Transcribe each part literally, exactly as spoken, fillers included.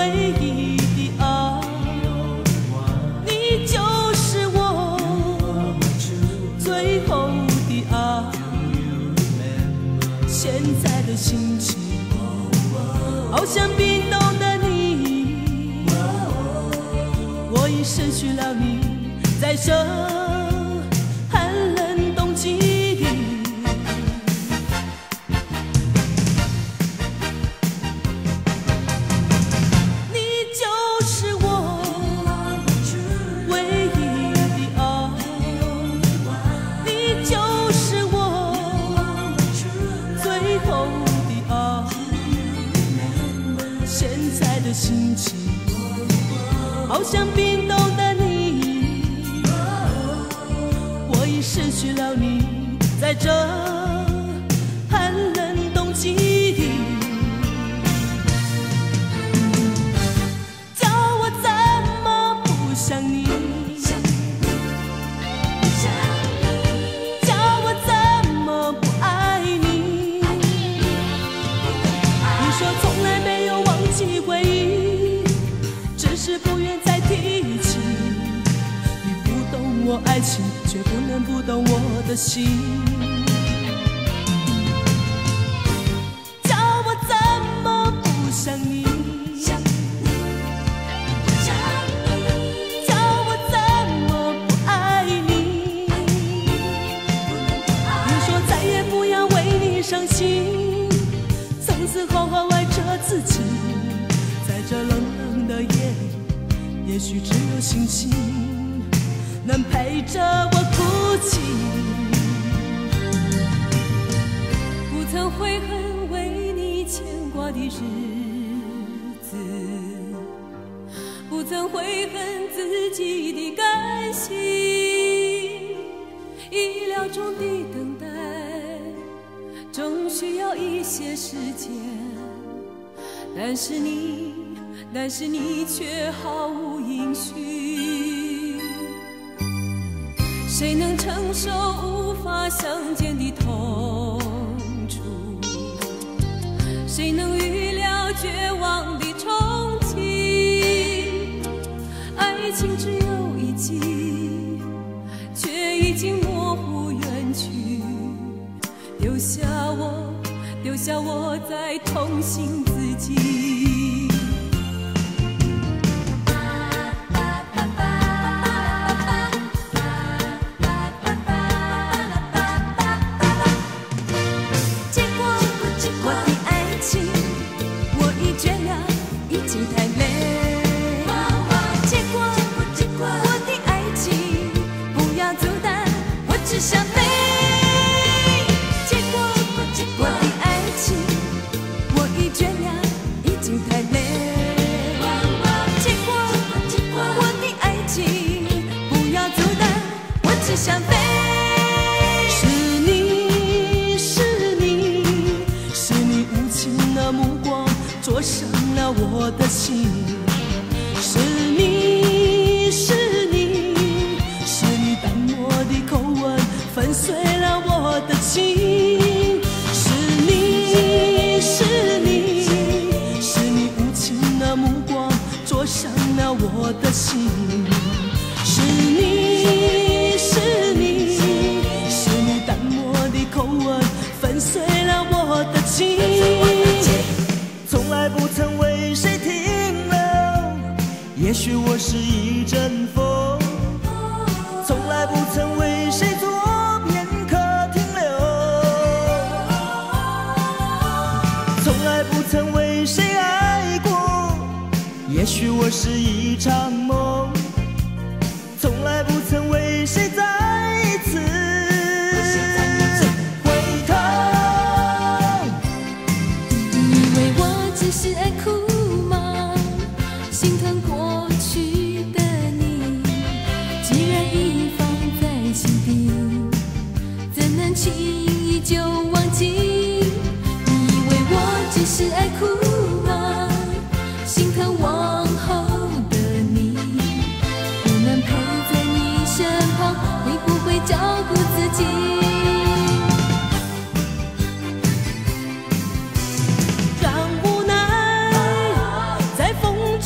唯一的爱，你就是我最后的爱。现在的心情好像冰冻的你，我已失去了你，在这寒冷冬季里。你就是我唯一的爱，你就是我最后的爱。现在的心情好像冰冻的你，我已失去了你，在这寒冷冬季里。叫我怎么不想你，叫我怎么不爱你。你说从来没有忘记回忆，只是不愿再提起。你不懂我爱情，却不能不懂我的心。叫我怎么不想你，叫我怎么不爱你。你说再也不要为你伤心，从此好好爱着自己。在这冷冷的夜里，也许只有星星能陪着我哭泣。 不曾悔恨为你牵挂的日子，不曾悔恨自己的甘心。意料中的等待，终需要一些时间。但是你，但是你却毫无音讯。谁能承受无法相见的痛楚？谁能预料绝望的憧憬？爱情只有一季，却已经模糊远去，丢下我，丢下我在痛心自己。 只想飞，结果我的爱情我已倦了，已经太累。结果我的爱情不要阻挡，我只想飞。是你是你是你无情的目光灼伤了我的心，是你是你是你淡漠的口吻粉碎了我的情，是你是你是你无情的目光灼伤了我的心，是你是你是你淡漠的口吻粉碎了我的情。 从来不曾为谁停留，也许我是一阵风，从来不曾为谁做片刻停留，从来不曾为谁爱过，也许我是一场梦，从来不曾为谁再一次回头。 你以为我只是爱哭吗？心疼过去的你，既然已放在心底，怎能轻易就忘记？你以为我只是爱哭吗？心疼往后的你，不能陪在你身旁，会不会照顾自己？ 让无奈在风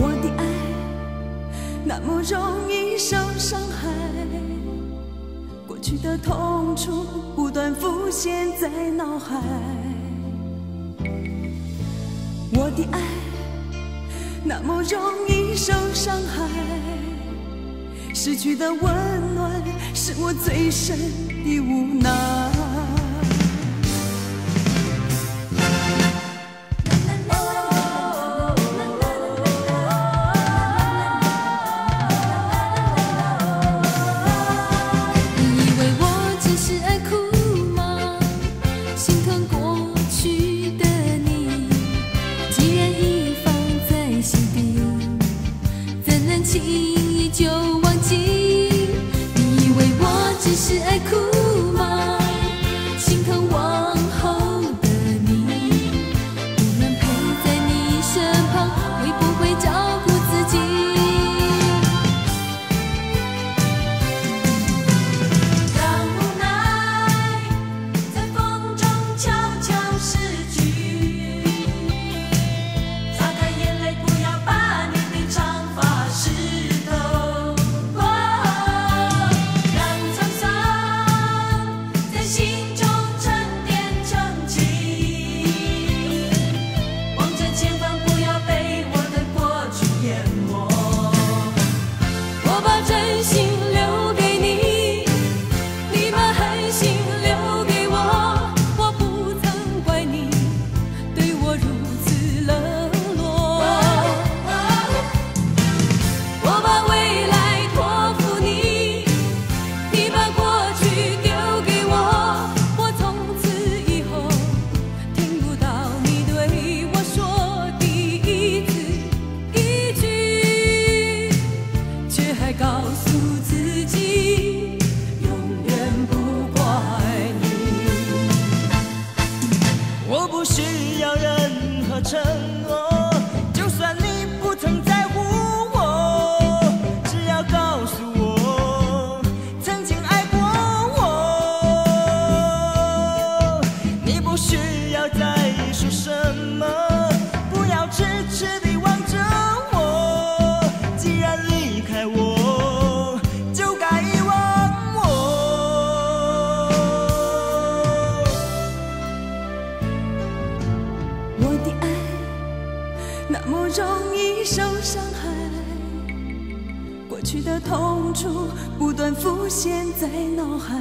我的爱那么容易受伤害，过去的痛楚不断浮现在脑海。我的爱那么容易受伤害，失去的温暖是我最深的无奈。痛楚不断浮现在脑海，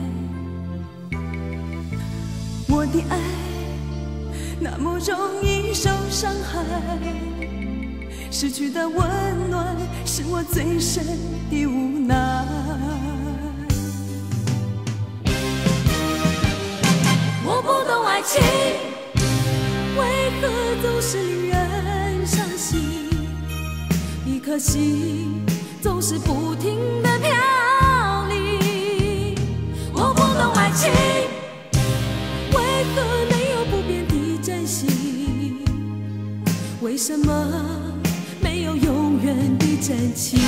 我的爱那么容易受伤害，失去的温暖是我最深的无奈。 我不懂爱情为何总是令人伤心，一颗心总是不停地飘离。我不懂爱情为何没有不变的真心，为什么没有永远的真情。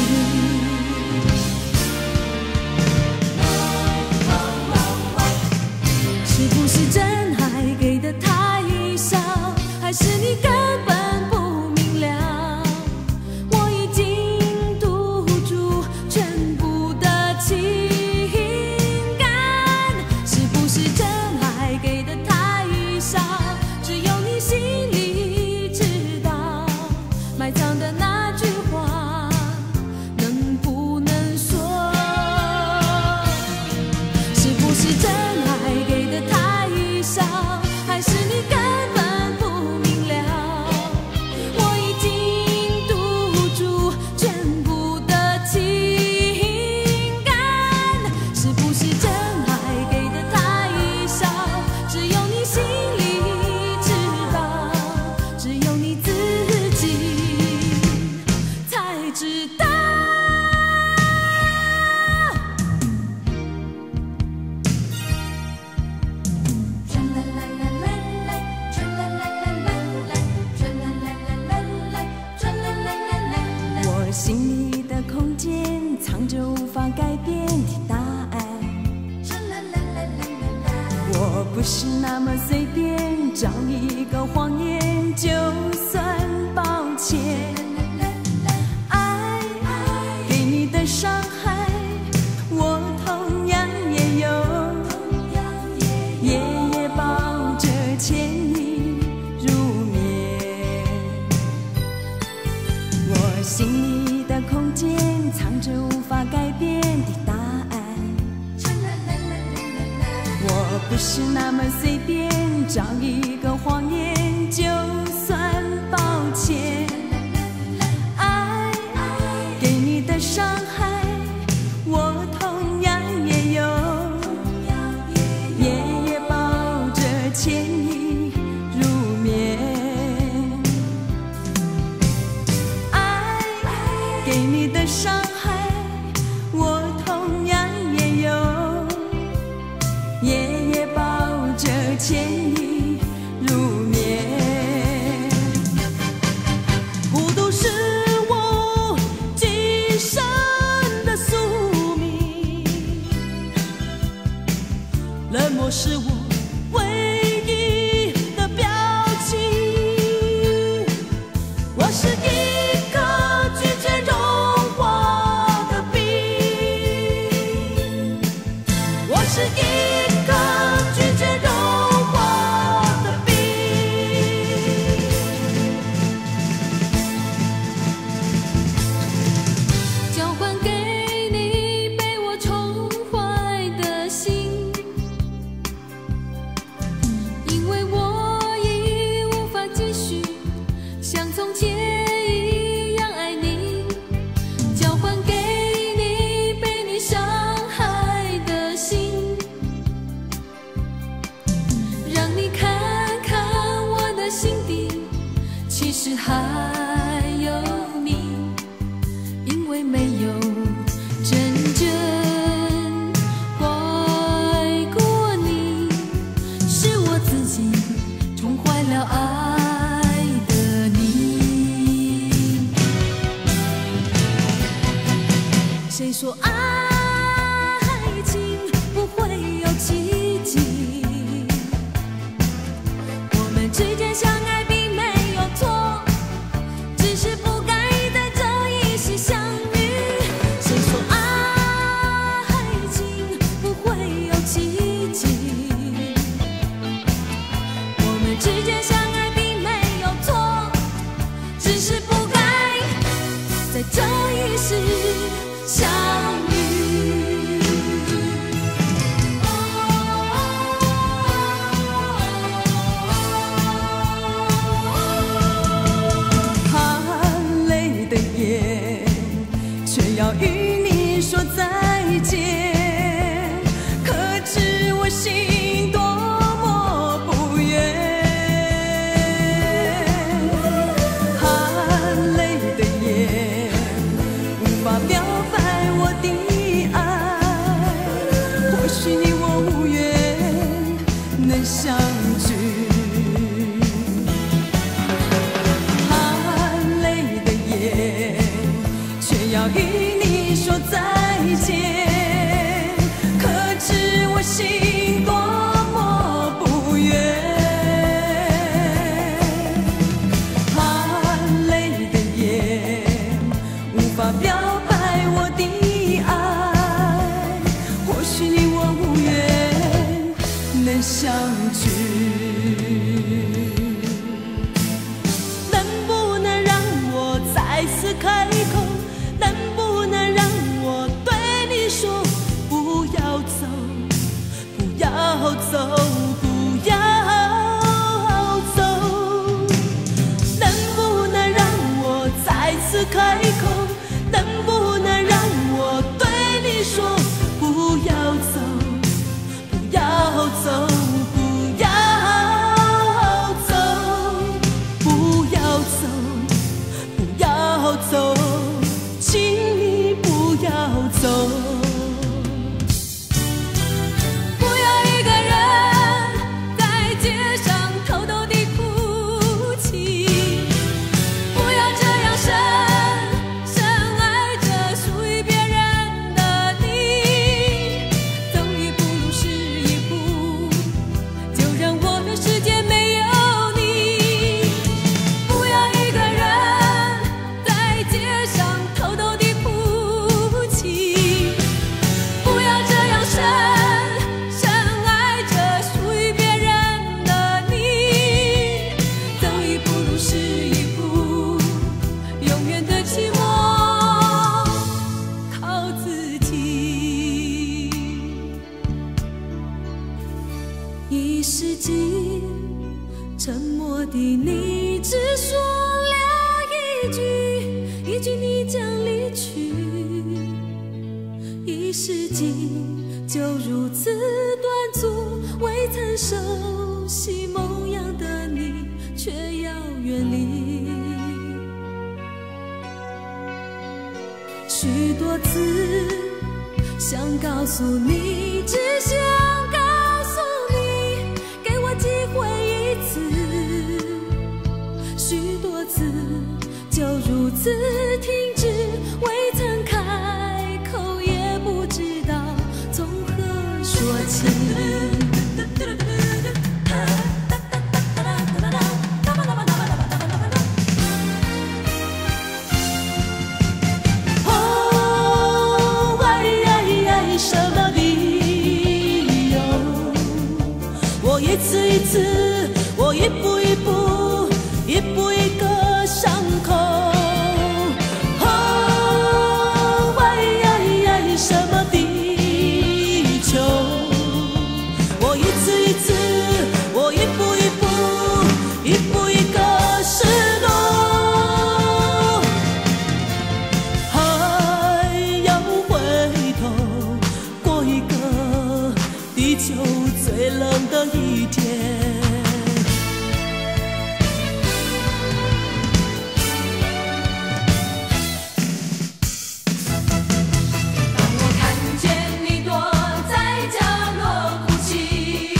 是不是真爱给的太少，还是你根本不明了？我已经堵住全部的情感。是不是真爱给的太少，只有你心里知道，埋藏的那句话能不心里的空间藏着无法改变的答案。我不是那么随便找一个谎言就算抱歉。爱给你的伤害，我同样也有，夜夜抱着歉意入眠。爱给你的伤害，我同样也有，夜夜抱着歉意入眠。孤独是我今生的宿命，冷漠是我唯一的表情。我是一颗拒绝融化的冰，我是一颗拒绝融化的冰。 交换给你被我宠坏的心，因为我已无法继续像从前一样爱你。交换给你被你伤害的心，让你看看我的心底其实还有你。因为没有真正怪过你，是我自己宠坏了爱的你。 谁说爱情不会有奇迹？我们之间相爱并没有错，只是不该在这一时相遇。谁说爱情不会有奇迹？我们之间相爱并没有错，只是不该在这一时相遇。含泪的眼，却要与你说再见，可知我心多么不愿。含泪的眼，无法表白我的爱，或许你我无缘能相聚。含泪的眼，却要与你说再见，可知我心多么不愿。含泪的眼，无法表白我的爱，或许你我无缘能相聚。能不能让我再次开口？能不能让我对你说，不要走，不要走，不要走？能不能让我再次开口？能不能让我对你说，不要走，不要走，不要走，不要走，不要走，请你不要走。不要一个人在街上偷偷地哭泣，不要这样深深一句一句你将离去，一世纪就如此短促，未曾熟悉模样的你却要远离。许多次想告诉你，只想告诉你，给我机会一次。许多次就如此停止，未曾开口，也不知道从何说起。一次一次，我一步一步，一步一个伤口。哦，为什么地球？我一次一次，我一步一步，一步一个石头，还要回头过一个地球最冷的一天。 当我看见你躲在角落哭泣，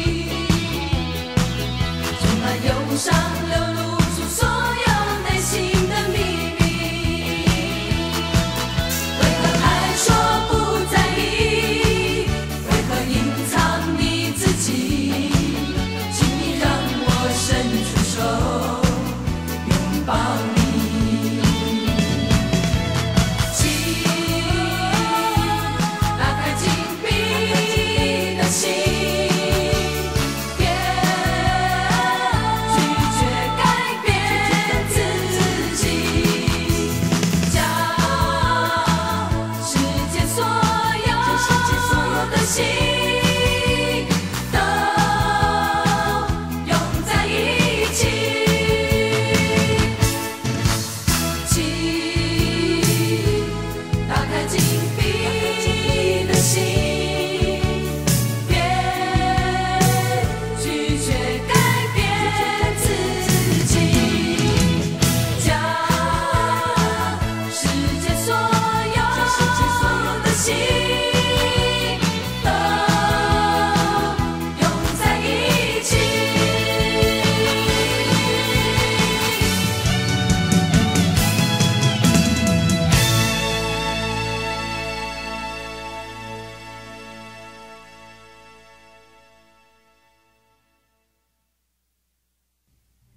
充满忧伤，流露出所有内心的秘密。为何还说不在意？为何隐藏你自己？请你让我伸出手，拥抱你。